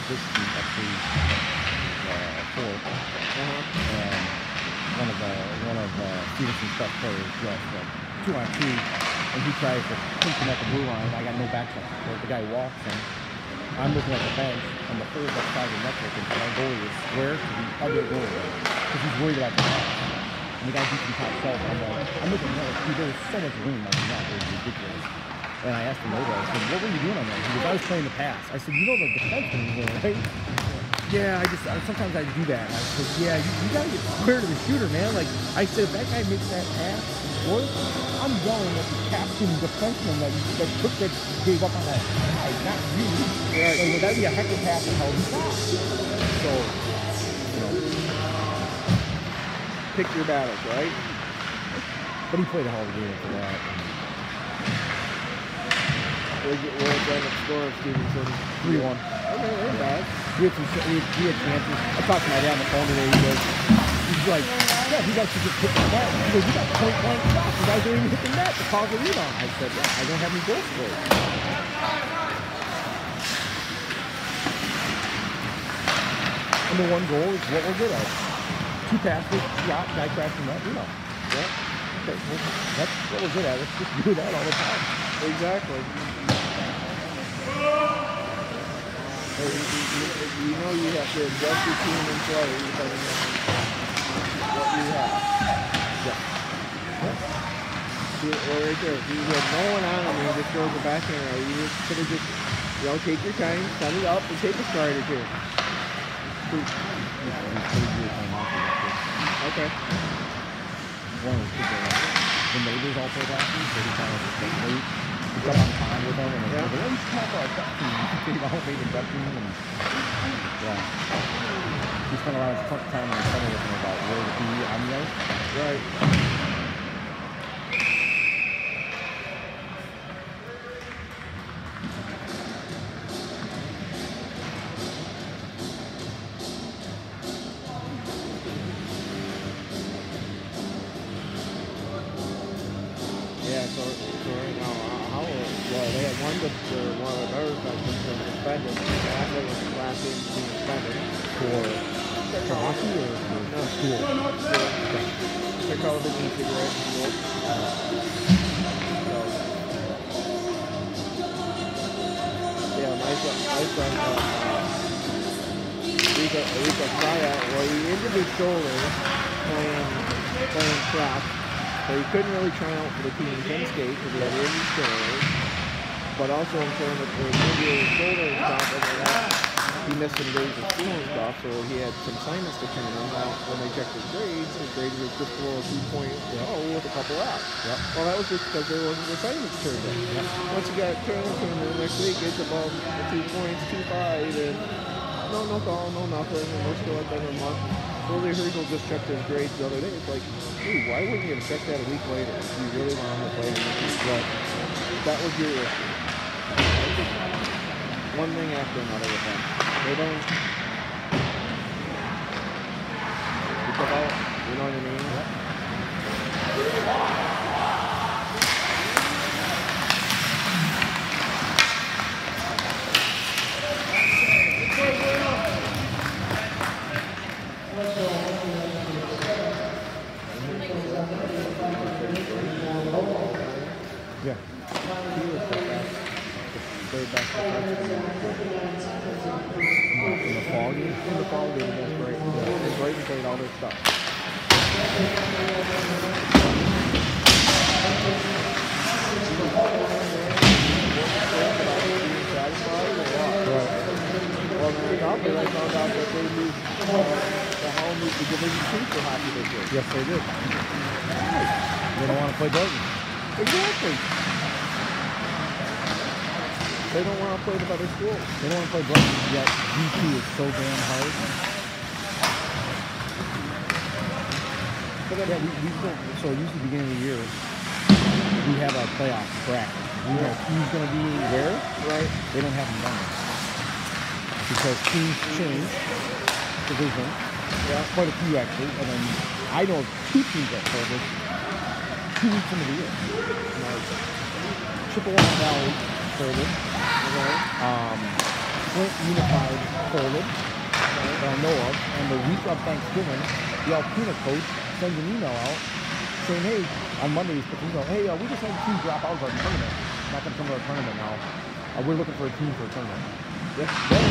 this street up to 4th, and one of Stevenson's best players just 2-on-2, and he tries to pinch him at the blue line. I got no backstop support. The guy walks him. I'm looking at the bench, and the whole left side of the net open, and our goalie is square to the other goalie because he's worried about the pass. And the guy beats him top shelf. I'm looking at it. There was so much room on the net. It was ridiculous. And I asked him over. I said, "What were you doing on that?" He goes, "I was playing the pass." I said, "You know the defenseman is there, right?" "Yeah, sometimes I do that." And I said, "Yeah, you gotta get square to the shooter, man." Like I said, if that guy makes that pass, work, I'm yelling at the captain defenseman that gave up on that guy, not you. Yeah, like, that'd be a heck of a pass and how he stopped. So, you know, Pick your battles, right? but he played a hell of a game for that. What was the score of Stevenson? 3-1. Okay, ain't bad. We had chances. I talked to my dad on the phone today. He's like, "Yeah, you guys should just hit the net." He goes, "You got point-blank shots. You guys don't even hit the net to cause a rebound." I said, "Yeah, I don't have any goals for it." And the one goal is what we're good at. 2 passes, shot, guy crashing net, you know. Yeah. Okay, well, that's what we're good at. Let's just do that all the time. Exactly. You know you have to adjust your team and play depending on what you have. Yeah. See, well, right there. If you had no one on him and he just throws it back in, you just could have just, take your time, set it up, and take a stride or two. Okay. One of the neighbors all play hockey, so he kind of just like wait. We got on time with them, and they always talk about duck team. They all made a duck team, and yeah. He spent a lot of time in the summer with him about where to be on the ice. Right. Yeah, so right now, they had one of the better defensemen been suspended. That was the last game being suspended. For hockey or for school? They're television cigarette school. Yeah, Rika Saya, well, he injured his shoulder playing track. So he couldn't really try out for the team. He couldn't skate because he had injured shoulder. But also in terms of his shoulder and stuff, he missed some days of school and stuff, so he had some assignments to turn in. When they checked his grade was just below a 2.0 with a couple F's. Yep. Well, that was just because there wasn't assignments turned in. Yep. Once he got turned in next week, it's above the 2 points, 2.5, and no call, no nothing, and we're still at the end of the month. Slowly Herschel just checked his grades the other day. It's like, dude, why wouldn't you have checked that a week later if you really want him to play? But that was your issue. One thing after another with them. They don't develop, you know what I mean? Yeah. He was the third best defenseman in the fall game. In the fall game against Brighton. Yeah. And Brighton played all their stuff. Well, then I found out that they moved the Hall moved to Division 2 for hockey this year. Yes, they did. They don't want to play Brighton. Exactly. They don't want to play the other schools. They don't want to play Brighton, yet D2 is so damn hard. But then, So usually the beginning of the year, we have our playoff bracket. We know who's going to be where. right? They don't have them done yet. Because teams change division. Yeah. Quite a few actually. And then I know of 2 teams that play this 2 weeks into the year. Chippewa Valley played it. Okay. Flint Unified folded that I know of, and the week of Thanksgiving, the Alpena coach sends an email out saying, hey, on Monday, hey, we just had 2 drop out of our tournament. Not going to come to our tournament now. We're looking for a team for a tournament. Then,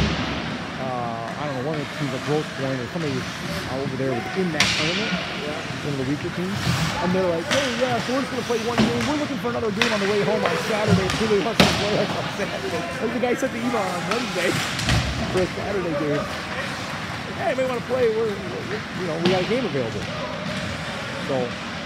I don't know, one of the teams, a Growth Point or somebody was over there was in that tournament, one of the weaker teams, and they're like, hey, yeah, so we're just going to play 1 game. We're looking for another game on the way home on Saturday. It's really wants to play us on Saturday. Like the guy sent the email on Wednesday for a Saturday game. Like, hey, anybody want to play? We got a game available. So,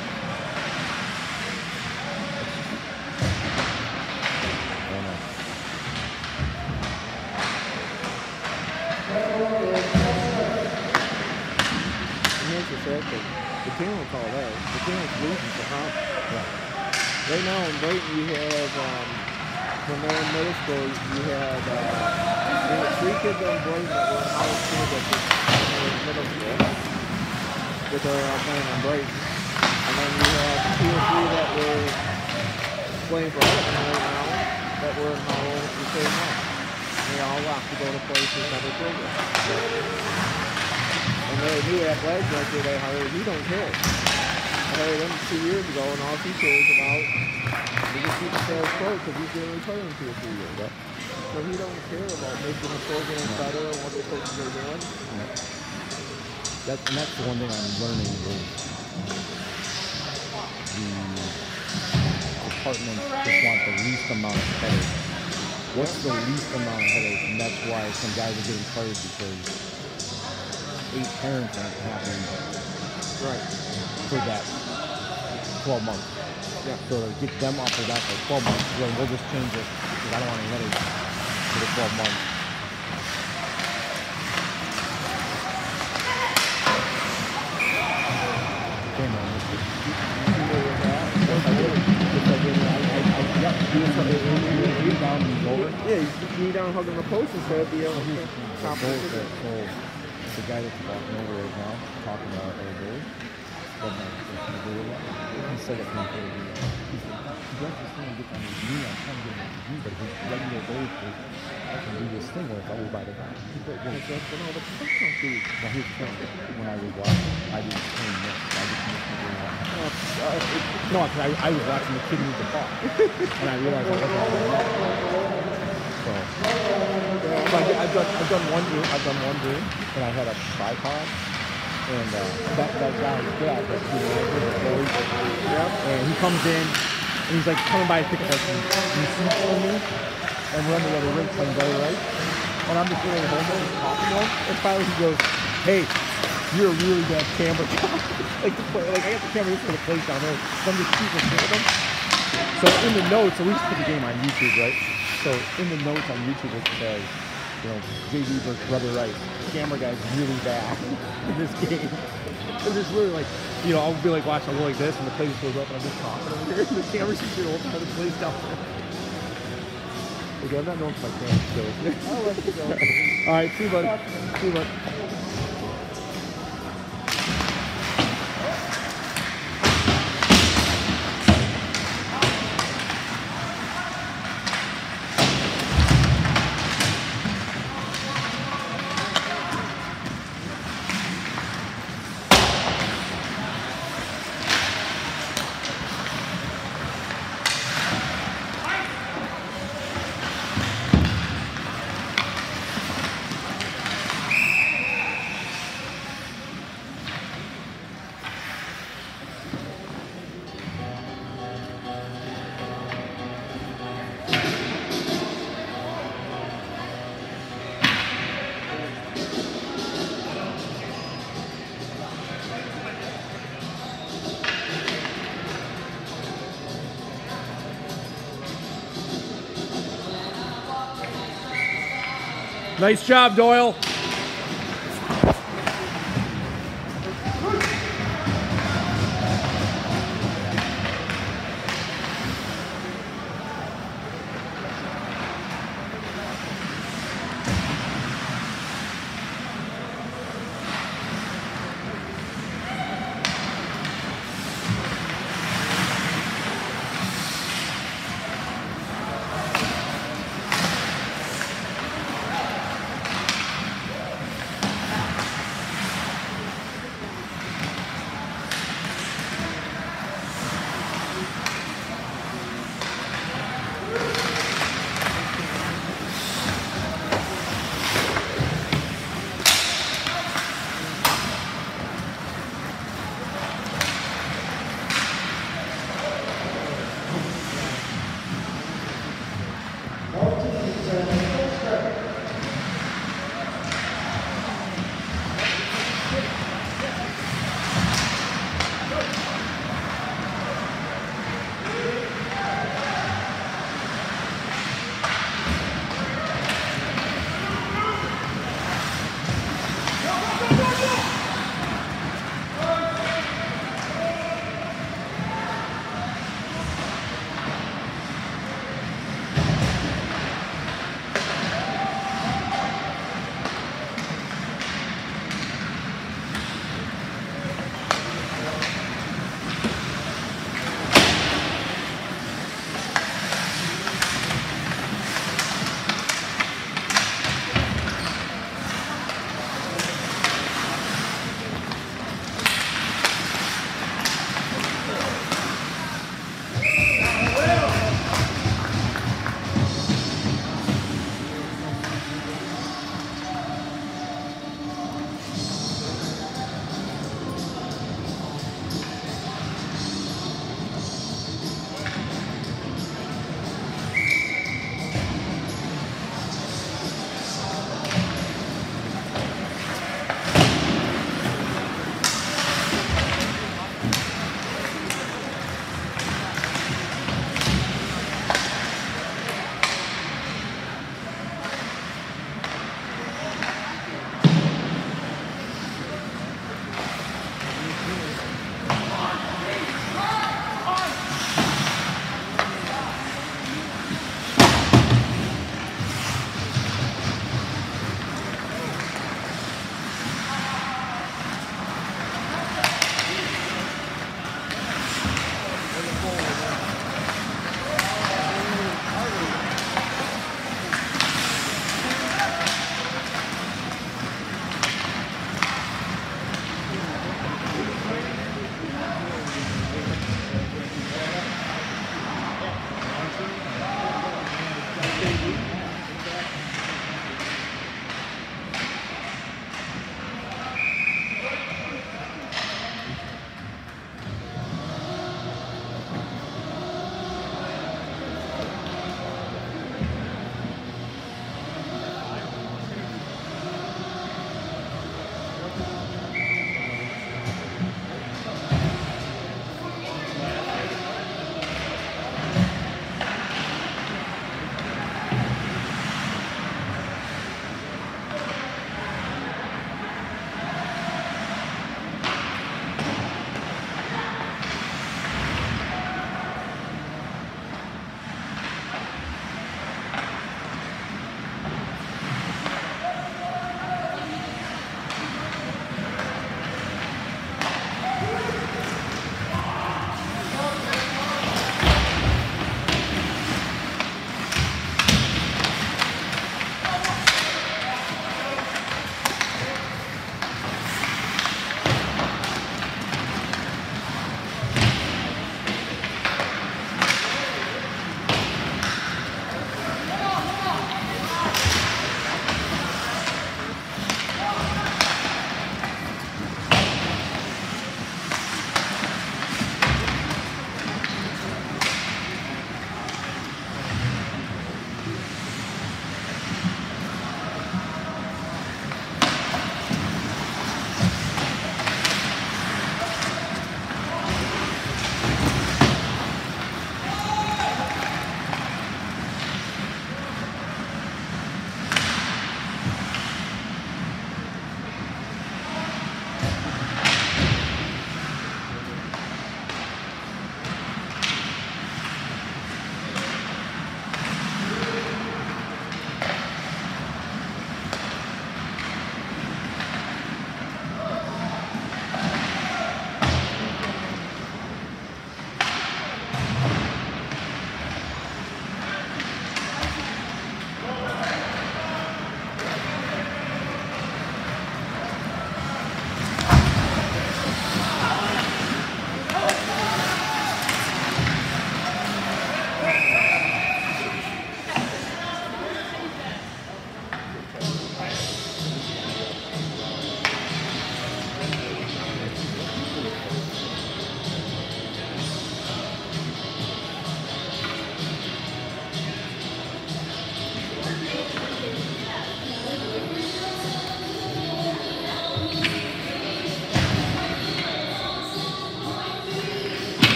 the team will call that. The team is losing for conference. Right now in Brighton, you have, when they're in middle school, you have 3 kids on Brighton that were in high school that were in middle school that are playing on Brighton. And then you have 2 or 3 that were playing for Brighton right now that were in the same month. They all left to go to play for another program. And their new athletic director they hired, he don't care. I hired him 2 years ago, and all he cares about is just keep the sales coach because he's going to retire in 2 or 3 years. So he don't care about making the program better and what the coaches are doing. And that's the one thing I'm learning is the departments just want the least amount of headache. What's the least amount of headache? And that's why some guys are getting fired because 8 parents aren't happy for that 12 months. So to get them off of that for 12 months, then we'll just change it because I don't want any headaches for the 12 months. Yeah, you knee down hugging the post instead of the competition. The guy that's walking over right now, talking about our goals, he said it from the he said, he does this thing and gets on his knee, I'm trying to get on his knee, but his regular goals is, I can do this thing where it's over by the guy. He said, well, the professional dude. Now here's the thing, when I was watching, I didn't train this, I just missed the game. No, because I was watching the kid move the ball, and I realized I wasn't all that. So I've done one game, and I had a tripod, and that guy is good at that. And he comes in, and he's like coming by to pick up like some seats for me, and we're on the other rink playing very right. And I'm just sitting at home and talking to him, and finally he goes, "Hey, you're a really bad camera guy." I got the camera for the place down there. So I'm just keeping with him. So in the notes, so we just put the game on YouTube, right? So in the notes on YouTube it says, JV versus Brother Rice. The camera guy's really bad in this game. Because it's really like, I'll be like watching a like this and the place goes up and I'm just talking over here. And the camera's just going to open the place down there. Okay, I'm not known for my camera skills. I'll let you go. All right, see you, bud. See you, bud. Nice job, Doyle.